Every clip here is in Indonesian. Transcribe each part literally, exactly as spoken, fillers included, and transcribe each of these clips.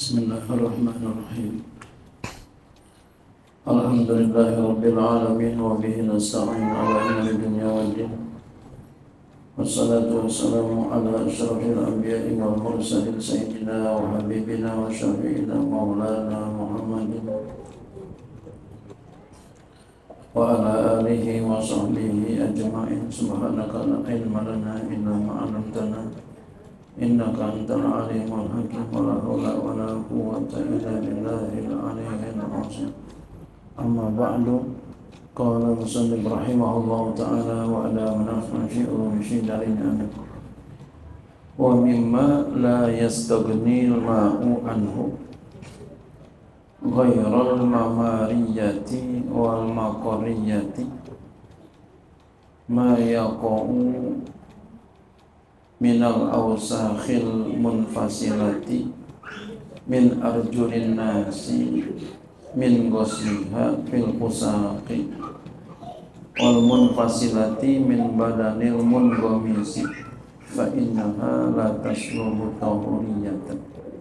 Bismillahirrahmanirrahim. Alhamdulillahi rabbil alamin wa bihi nasta'in ala umuri dunya waddin. Wassalatu wassalamu ala asyrafil anbiya'i wal mursalin sayyidina wa habibina wa syafi'ina maulana Muhammadin wa ala alihi wa sahbihi ajma'in. Subhanaka la ilma lana illa ma 'allamtana innaka antal alimul hakim. Wa la haula wa la quwwata illa billahil aliyyil azim. Amma ba'du. Qala musannif rahimahullahu ta'ala wa ala manafan fi ulumi syidalin amin. Wa mimma la yastaghni al-ma'u anhu ghairal mamariyati wal maqariyati ma yaqa'u minal awsakhil munfasilati min arjulin nasi min ghusliha fil qusaqi wal munfasilati min badanil munghamisi fa innaha la tashlubu tahuriyatan.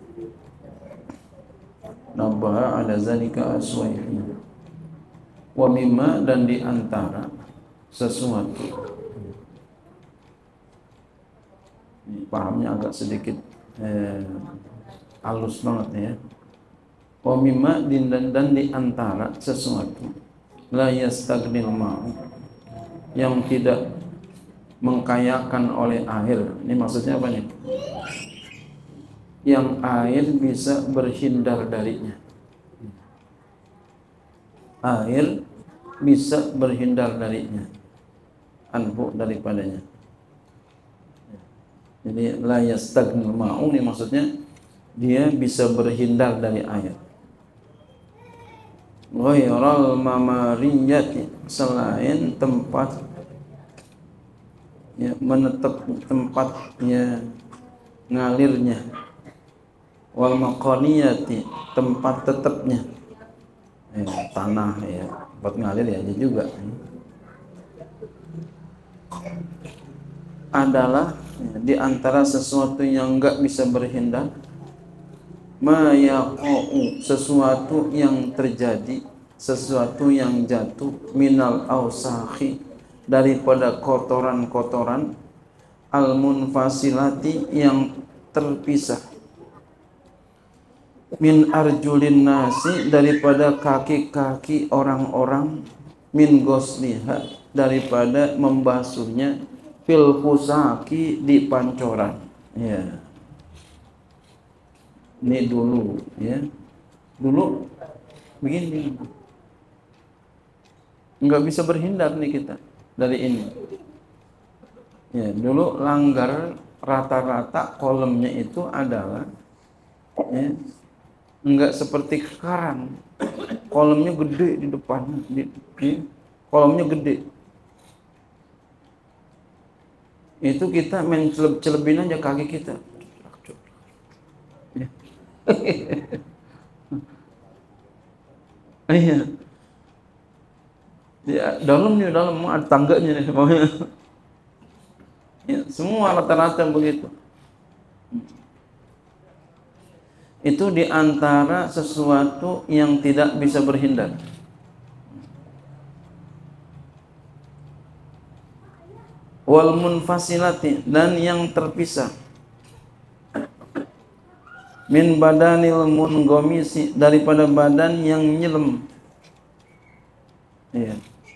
Nabaha ala zalika aswaihi. Wa mimma, dan di antara sesuatu, pahamnya agak sedikit eh, halus banget ya. Wa mimma, dan, dan di antara sesuatu la yastaghnil ma'u, yang tidak mengkayakan oleh air. Ini maksudnya apa nih? Yang air bisa berhindar darinya. Air bisa berhindar darinya, anhu, daripadanya. Jadi la yastaghnil ma'u ini maksudnya dia bisa berhindar dari air. Ghairal mamariyati, selain tempat ya, menetap tempatnya ngalirnya. Wal maqaniyati, tempat tetapnya ya, tanah ya, tempat ngalir ya aja juga adalah ya, di antara sesuatu yang enggak bisa berhindar, ma yaqa'u, sesuatu yang terjadi, sesuatu yang jatuh, minal awsakhi, daripada kotoran-kotoran, al munfasilati, yang terpisah, min arjulin nasi, daripada kaki-kaki orang-orang, min ghusliha, daripada membasuhnya, fil qusaqi, di pancoran ya. Ini dulu ya, dulu begini, nggak bisa berhindar nih kita dari ini ya. Dulu langgar rata-rata kolamnya itu adalah ya, nggak seperti sekarang kolamnya gede di depan, di, di, kolamnya gede. Itu kita main celeb-celebin aja kaki kita ya. Iya ya, dalam nih, dalam ada tangganya nih pokoknya ya, semua rata-rata begitu. Itu diantara sesuatu yang tidak bisa berhindar. Wal munfasilati, dan yang terpisah, min badanil munghamisi, daripada badan yang nyelam ya.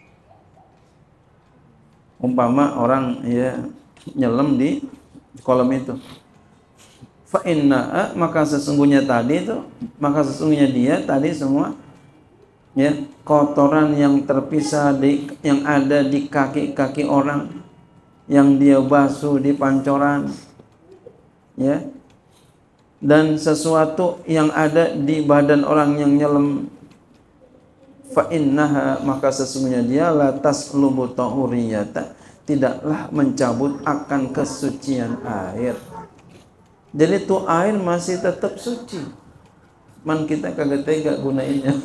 Umpama orang ya nyelam di kolam itu, fa inna, maka sesungguhnya tadi itu, maka sesungguhnya dia tadi semua ya, kotoran yang terpisah di, yang ada di kaki-kaki orang, yang dia basuh di pancoran ya, dan sesuatu yang ada di badan orang yang nyelam, fa innaha, maka sesungguhnya dia la taslubu tahuriyata, tidaklah mencabut akan kesucian air. Jadi tuh air masih tetap suci, man kita kagak tega gunainnya.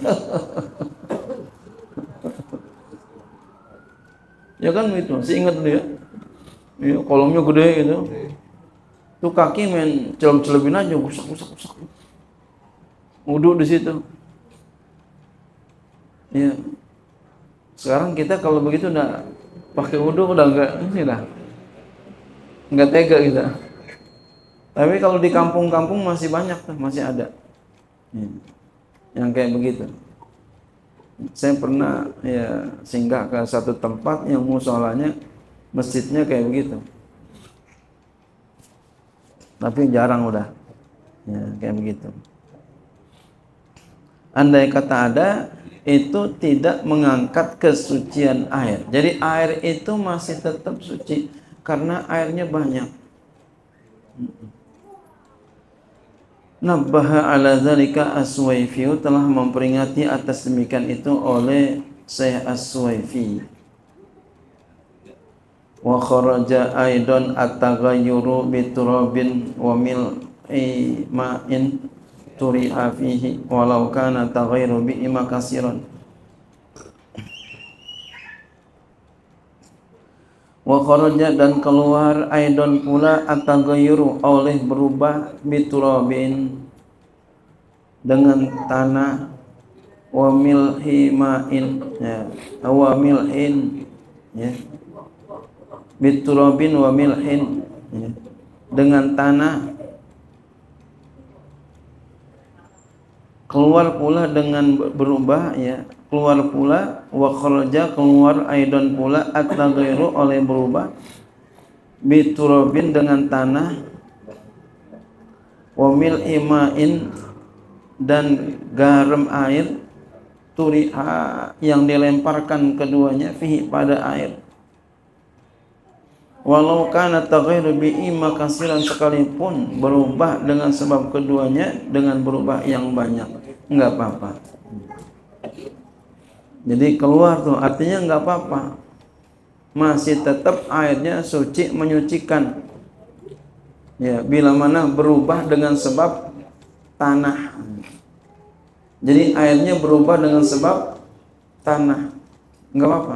Ya kan begitu, masih ingat dia ya, kolamnya gede gitu, tuh kaki main celem-celemin aja, gusak-gusak-gusak wudu di situ. Ya. Sekarang kita kalau begitu udah pakai wudu udah enggak ini dah. Enggak tega kita. Tapi kalau di kampung-kampung masih banyak tuh, masih ada. Ya. Yang kayak begitu. Saya pernah ya singgah ke satu tempat yang musholanya masjidnya kayak begitu. Tapi jarang udah. Ya, kayak begitu. Andai kata ada, itu tidak mengangkat kesucian air. Jadi air itu masih tetap suci karena airnya banyak. Nabbaha ala dzalika As-Suwaifi, telah memperingati atas demikian itu oleh Syekh As-Suwaifi. Wa kharaja aidan at-taghayyuru bi turabin wa mil'i ma'in turiha fihi walau kana taghayru bi ima kasiran. Wa kharaja, dan keluar aidan pula at-taghayyuru, oleh berubah biturabin, dengan tanah, wa milhi ma'in, ya, wa milhin, ya, biturabin wa milhin, ya, dengan tanah, keluar pula dengan berubah, ya, keluar pula, wa kharaja, keluar aidan pula at-taghayru, oleh berubah biturabin, dengan tanah, wa mil'i ma'in, dan garam air, turiha, yang dilemparkan keduanya, fihi, pada air, walau kana taghayru bi'i makasiran, sekalipun berubah dengan sebab keduanya dengan berubah yang banyak, enggak apa-apa. Jadi keluar tuh artinya enggak apa-apa, masih tetap airnya suci, menyucikan. Ya, bila mana berubah dengan sebab tanah. Jadi airnya berubah dengan sebab tanah, enggak apa-apa.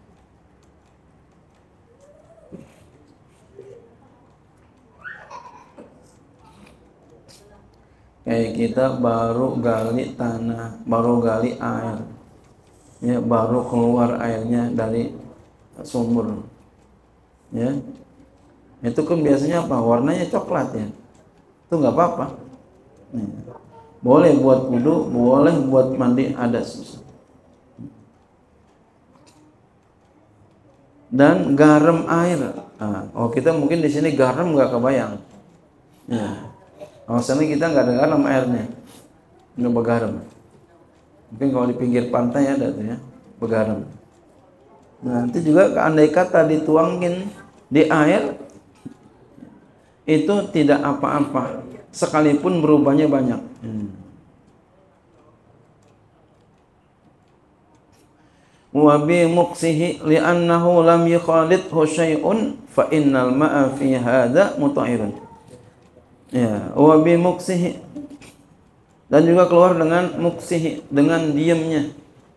Kayak kita baru gali tanah, baru gali air, ya, baru keluar airnya dari sumur, ya, itu kan biasanya apa, warnanya coklat, ya, itu nggak apa-apa, ya. Boleh buat wudu, boleh buat mandi, ada susah. Dan garam air, nah, oh kita mungkin di sini garam nggak kebayang, ya. Alasannya kita nggak ada garam airnya, nggak begaram. Mungkin kalau di pinggir pantai ada tuh, ya, begaram. Nah, nanti juga andai kata dituangin di air, itu tidak apa-apa, sekalipun berubahnya banyak. Hmm. Wa bi muqsihi li'annahu lam yukhalidhu syai'un fa innal ma'a fi hadza mutahhirun. Ya, wa bi muqsihi, dan juga keluar dengan muqsihi, dengan diamnya.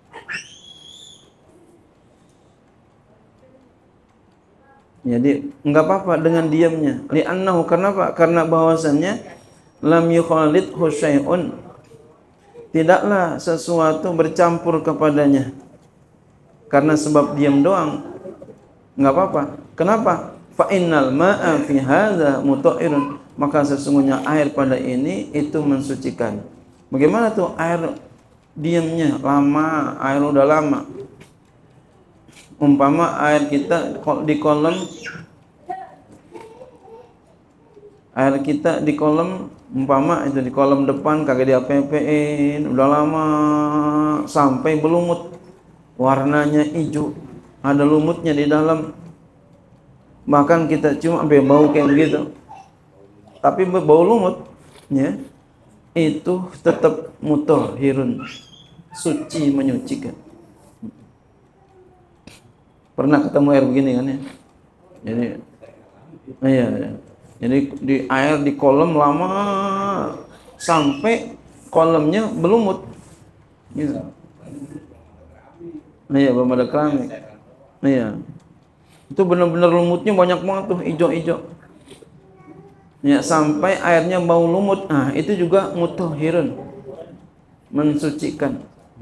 Jadi enggak apa-apa dengan diamnya. Li'annahu, karena apa? Karena bahwasannya lam yukhalidhu syai'un, tidaklah sesuatu bercampur kepadanya. Karena sebab diam doang enggak apa-apa. Kenapa? Fa innal ma'a fi hadza mutahhirun, maka sesungguhnya air pada ini itu mensucikan. Bagaimana tuh air diamnya lama, air udah lama. Umpama air kita di kolam, air kita di kolam, umpama itu di kolam depan kagak diape-apein, udah lama sampai berlumut, warnanya hijau, ada lumutnya di dalam. Bahkan kita cuma bau kayak begitu, tapi bau lumut, ya, itu tetap mutahhirun, suci, menyucikan. Pernah ketemu air begini kan, ya? Jadi, iya, iya. Jadi di air di kolam lama sampai kolamnya berlumut, gitu. Iya, belum ada keramik. Iya, itu benar-benar lumutnya banyak banget tuh, hijau-hijau. Ya, sampai airnya bau lumut. Nah, itu juga mutahhirun. mensucikan.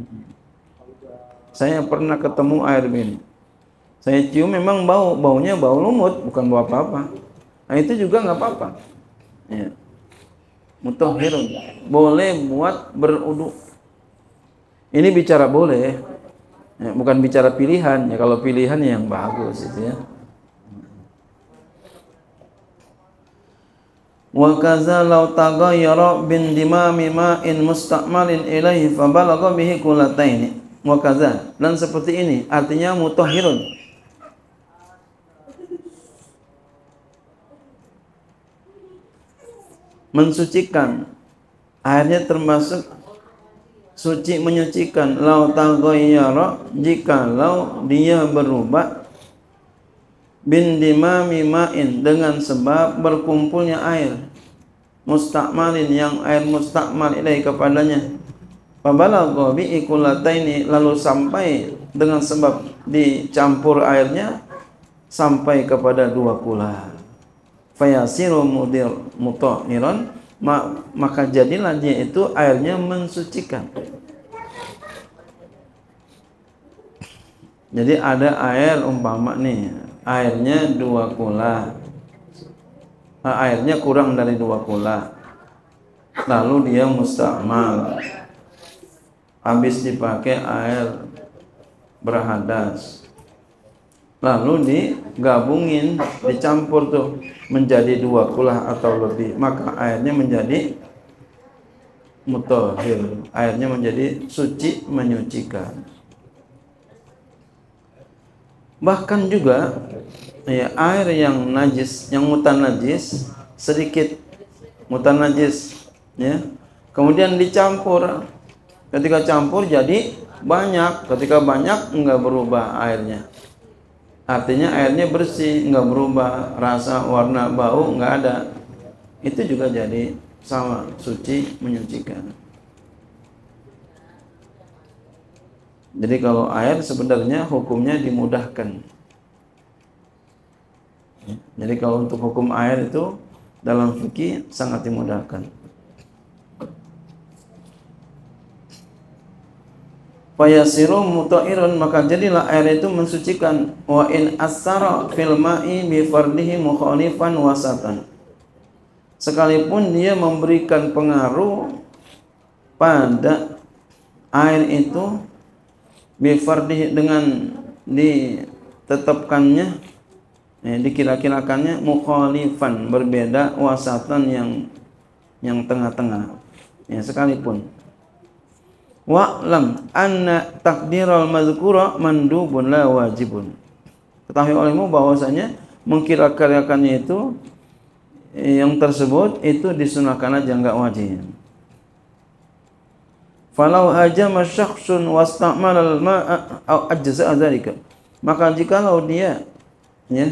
Saya pernah ketemu air ini. Saya cium memang bau, baunya bau lumut, bukan bau apa-apa. Nah itu juga nggak apa-apa. Ya. Mutahhirun, boleh buat berudu. Ini bicara boleh, ya, bukan bicara pilihan. Ya kalau pilihan yang bagus itu ya. Wa kaza law taghayyara bin dimami ma'in musta'malin ilaihi fa balagha bihi kullataini. Wa kaza, dan seperti ini artinya mutahhirun. Mensucikan, airnya termasuk suci menyucikan. Law taghayyara, jikalau dia berubah, bin dimami ma'in, dengan sebab berkumpulnya air, musta'malin, yang air musta'mal ilai kepadanya, fabalagha bi ikulataini, lalu sampai dengan sebab dicampur airnya sampai kepada dua kula, fayasiru mudir mutahhiran, maka jadilah dia itu airnya mensucikan. Jadi ada air umpama nih, airnya dua kula, nah, airnya kurang dari dua kula, lalu dia musta'mal, habis dipakai air berhadas, lalu digabungin, dicampur tuh menjadi dua kula atau lebih, maka airnya menjadi mutahhir, airnya menjadi suci menyucikan. Bahkan juga ya, air yang najis, yang mutanajis sedikit, mutanajis ya, kemudian dicampur, ketika campur jadi banyak, ketika banyak enggak berubah airnya, artinya airnya bersih, enggak berubah rasa, warna, bau enggak ada, itu juga jadi sama, suci menyucikan. Jadi kalau air sebenarnya hukumnya dimudahkan. Jadi kalau untuk hukum air itu dalam fikih sangat dimudahkan. Fayasiru mutahhirun, maka jadilah air itu mensucikan. Wa in asara fil ma'i bi fardihi mukhalifan wasatan. Sekalipun dia memberikan pengaruh pada air itu bifardihi, dengan ditetapkannya, eh, dikira-kirakannya, mukhalifan, berbeda, wasatan, yang yang tengah-tengah ya, sekalipun. Wa'lam anna takdiral mazkura mandubun la wajibun. Ketahui olehmu bahwasanya mengkira-kirakannya itu, yang tersebut itu disunahkan aja, enggak wajib. Falau hajama syakhsun wasta'mal al-ma'a aw ajza'a dzalika, maka jikalau dia ya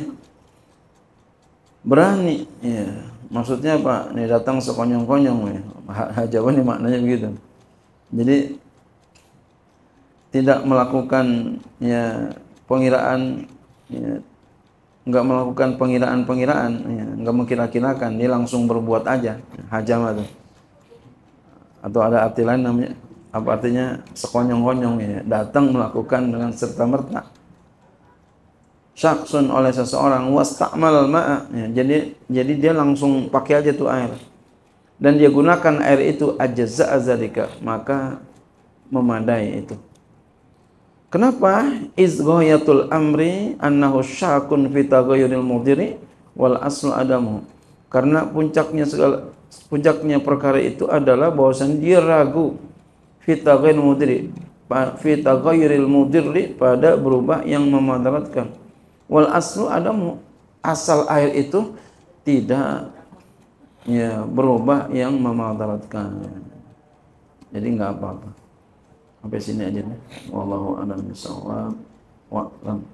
berani ya, maksudnya apa? Ini datang sekonyong-konyong ya. Hajama ini maknanya begitu. Jadi tidak melakukan ya pengiraan ya, enggak melakukan pengiraan-pengiraan ya, enggak mengkira-kirakan, dia langsung berbuat aja, hajama itu. Atau ada arti lain namanya, apa artinya, sekonyong-konyong ya, datang melakukan dengan serta-merta. Syakhsun, oleh seseorang, wasta'mal ma'a ya, jadi jadi dia langsung pakai aja tuh air, dan dia gunakan air itu ajza'a zalika, maka memadai itu. Kenapa? Izghayatul amri annahu syakun fi taghayyuril mudiri wal aslu adamu. Karena puncaknya segala puncaknya perkara itu adalah bahwasanya dia ragu fi taghayyuril mudiri, fi taghayyuril mudiri, pada berubah yang memadaratkan. Wal aslu adamu, asal air itu tidak ya berubah yang memadaratkan. Jadi enggak apa-apa. Sampai sini aja nih. Wallahu a'lam bishawab. Wa'lam.